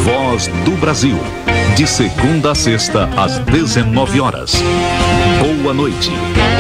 Voz do Brasil. De segunda a sexta, às 19 horas. Boa noite.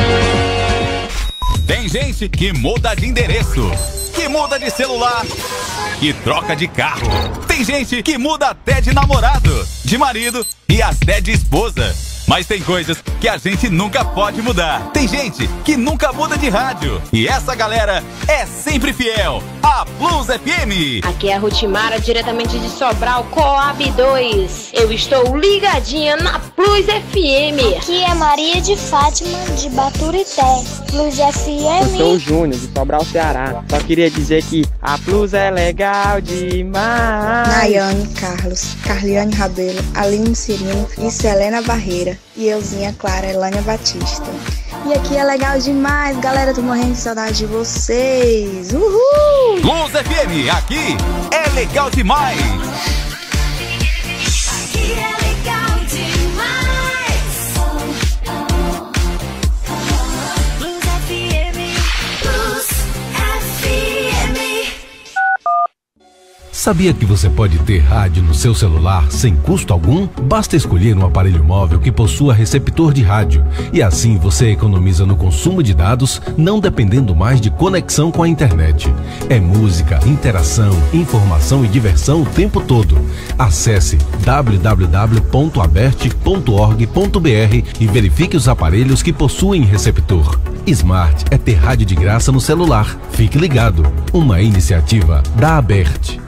Tem gente que muda de endereço, que muda de celular, que troca de carro. Tem gente que muda até de namorado, de marido e até de esposa. Mas tem coisas que a gente nunca pode mudar. Tem gente que nunca muda de rádio. E essa galera é sempre fiel à Plus FM. Aqui é a Rutimara, diretamente de Sobral, Coab 2. Eu estou ligadinha na Plus FM. Aqui é Maria de Fátima, de Baturité. Plus FM. Eu sou o Júnior, de Sobral, Ceará. Só queria dizer que a Plus é legal demais. Nayane Carlos, Carliane Rabelo, Aline Cirino e Selena Barreira. E euzinha Clara Elânia Batista. E aqui é legal demais, galera. Tô morrendo de saudade de vocês. Uhul! Plus FM, aqui é legal demais. Aqui é legal demais. Plus FM. Plus FM. Sabia que você pode ter rádio no seu celular sem custo algum? Basta escolher um aparelho móvel que possua receptor de rádio e assim você economiza no consumo de dados, não dependendo mais de conexão com a internet. É música, interação, informação e diversão o tempo todo. Acesse www.aberte.org.br e verifique os aparelhos que possuem receptor. Smart é ter rádio de graça no celular. Fique ligado. Uma iniciativa da Aberte.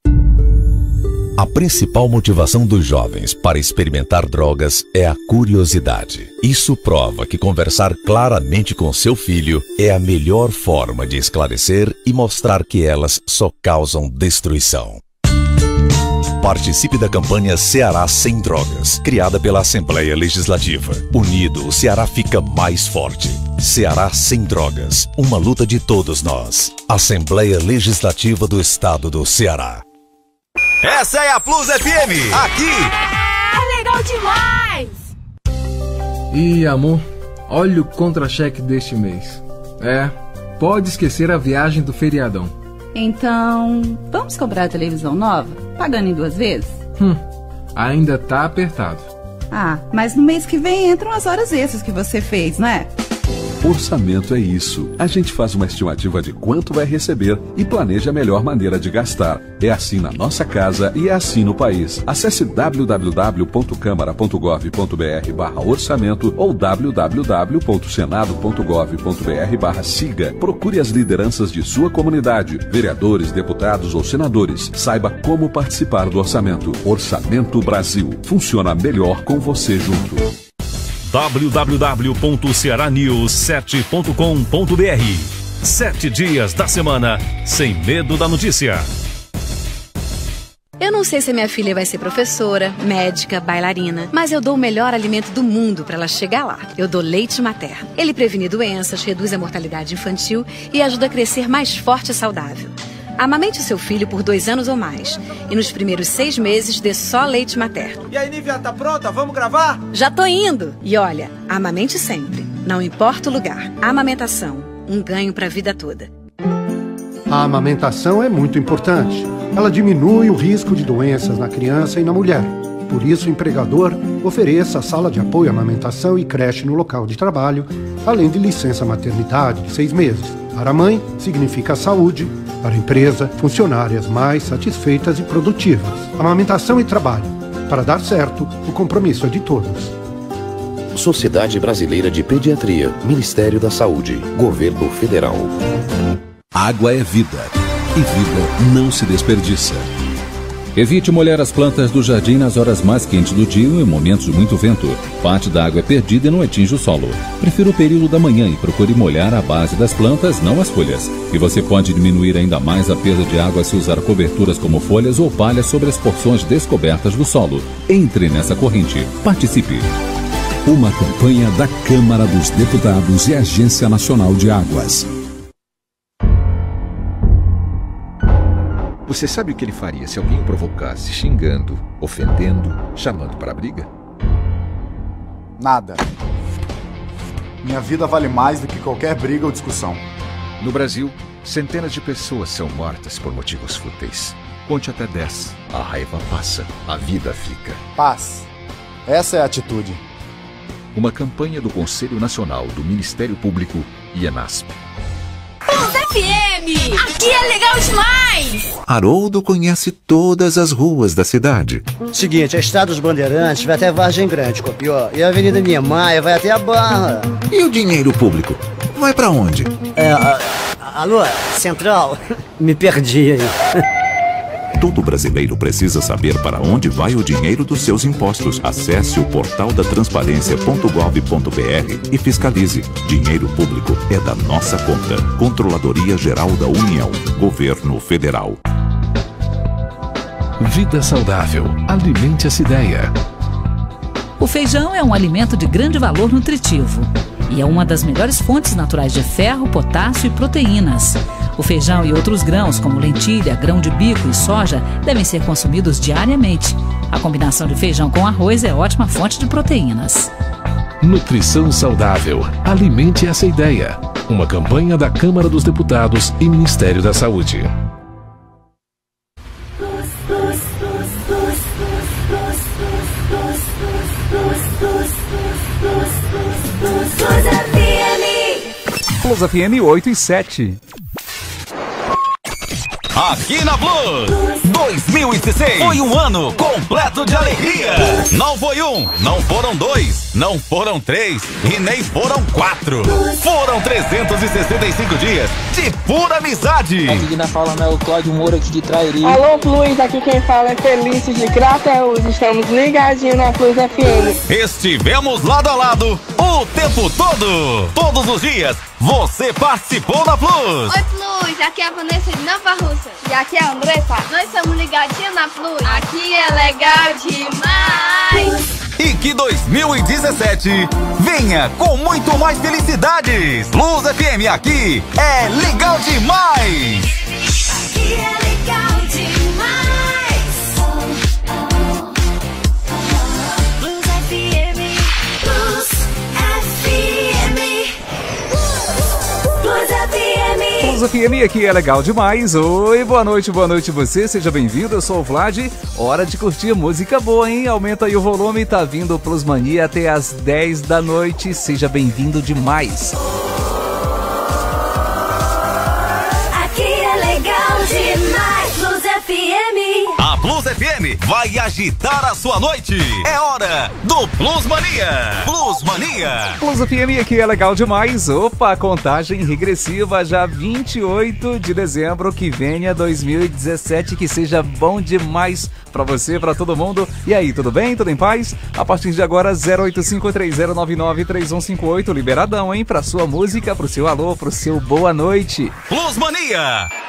A principal motivação dos jovens para experimentar drogas é a curiosidade. Isso prova que conversar claramente com seu filho é a melhor forma de esclarecer e mostrar que elas só causam destruição. Participe da campanha Ceará Sem Drogas, criada pela Assembleia Legislativa. Unido, o Ceará fica mais forte. Ceará Sem Drogas, uma luta de todos nós. Assembleia Legislativa do Estado do Ceará. Essa é a Plus FM, aqui é legal demais. E amor, olha o contra-cheque deste mês. Pode esquecer a viagem do feriadão. Então, vamos comprar a televisão nova, pagando em 2 vezes? Ainda tá apertado. Mas no mês que vem entram as horas extras que você fez, né? Orçamento é isso. A gente faz uma estimativa de quanto vai receber e planeja a melhor maneira de gastar. É assim na nossa casa e é assim no país. Acesse www.câmara.gov.br/orçamento ou www.senado.gov.br/siga. Procure as lideranças de sua comunidade, vereadores, deputados ou senadores. Saiba como participar do orçamento. Orçamento Brasil. Funciona melhor com você junto. www.cearanews7.com.br 7 dias da semana, sem medo da notícia. Eu não sei se a minha filha vai ser professora, médica, bailarina, mas eu dou o melhor alimento do mundo para ela chegar lá. Eu dou leite materno. Ele previne doenças, reduz a mortalidade infantil e ajuda a crescer mais forte e saudável. Amamente o seu filho por 2 anos ou mais. E nos primeiros 6 meses dê só leite materno. E aí, Nívia, tá pronta? Vamos gravar? Já tô indo! E olha, amamente sempre. Não importa o lugar. Amamentação. Um ganho para a vida toda. A amamentação é muito importante. Ela diminui o risco de doenças na criança e na mulher. Por isso, o empregador ofereça a sala de apoio à amamentação e creche no local de trabalho, além de licença maternidade de 6 meses. Para a mãe, significa saúde. Para a empresa, funcionárias mais satisfeitas e produtivas. Amamentação e trabalho. Para dar certo, o compromisso é de todos. Sociedade Brasileira de Pediatria, Ministério da Saúde, Governo Federal. Água é vida. E vida não se desperdiça. Evite molhar as plantas do jardim nas horas mais quentes do dia ou em momentos de muito vento. Parte da água é perdida e não atinge o solo. Prefira o período da manhã e procure molhar a base das plantas, não as folhas. E você pode diminuir ainda mais a perda de água se usar coberturas como folhas ou palhas sobre as porções descobertas do solo. Entre nessa corrente. Participe. Uma campanha da Câmara dos Deputados e Agência Nacional de Águas. Você sabe o que ele faria se alguém o provocasse xingando, ofendendo, chamando para a briga? Nada. Minha vida vale mais do que qualquer briga ou discussão. No Brasil, centenas de pessoas são mortas por motivos fúteis. Conte até 10. A raiva passa, a vida fica. Paz. Essa é a atitude. Uma campanha do Conselho Nacional do Ministério Público e ENASP. Plus FM! Aqui é legal demais! Haroldo conhece todas as ruas da cidade. Seguinte, a Estrada dos Bandeirantes vai até Vargem Grande, Copió, e a Avenida Niemeyer vai até a Barra. E o dinheiro público? Vai pra onde? Alô, Central? Me perdi aí. Todo brasileiro precisa saber para onde vai o dinheiro dos seus impostos. Acesse o portal da transparência.gov.br e fiscalize. Dinheiro público é da nossa conta. Controladoria Geral da União. Governo Federal. Vida saudável. Alimente essa ideia. O feijão é um alimento de grande valor nutritivo e é uma das melhores fontes naturais de ferro, potássio e proteínas. O feijão e outros grãos, como lentilha, grão de bico e soja, devem ser consumidos diariamente. A combinação de feijão com arroz é ótima fonte de proteínas. Nutrição saudável. Alimente essa ideia. Uma campanha da Câmara dos Deputados e Ministério da Saúde. Plus FM 8 e 7. Aqui na Plus, 2016 foi um ano completo de alegria. Não foi um, não foram dois, não foram três e nem foram 4. Foram 365 dias de pura amizade. Aqui na fala é o Cláudio Moura aqui de Trairi. Alô Plus, aqui quem fala é Felício de Crateús. Estamos ligadinhos na Plus FM. Estivemos lado a lado o tempo todo. Todos os dias você participou da Plus. Oi Plus, aqui é a Vanessa de Nova Russa. E aqui é a Andressa. Nós somos ligadinhos na Plus. Aqui é legal demais. E que 2017 venha com muito mais felicidades. Plus FM aqui é legal demais. Aqui é legal demais. Plus FM. Plus FM. Plus FM. Plus FM aqui é legal demais. Oi, boa noite você, seja bem-vindo, eu sou o Vlad. Hora de curtir música boa, hein? Aumenta aí o volume, tá vindo o Plus Mania até as 10 da noite, seja bem-vindo demais. Aqui é legal demais, Plus FM. A Plus FM vai agitar a sua noite. É hora do Plus Mania. Plus Mania. Plus FM aqui é legal demais. Opa, contagem regressiva já 28 de dezembro. Que venha 2017, que seja bom demais pra você, pra todo mundo. E aí, tudo bem? Tudo em paz? A partir de agora, 08530993158. Liberadão, hein? Pra sua música, pro seu alô, pro seu boa noite. Plus Mania.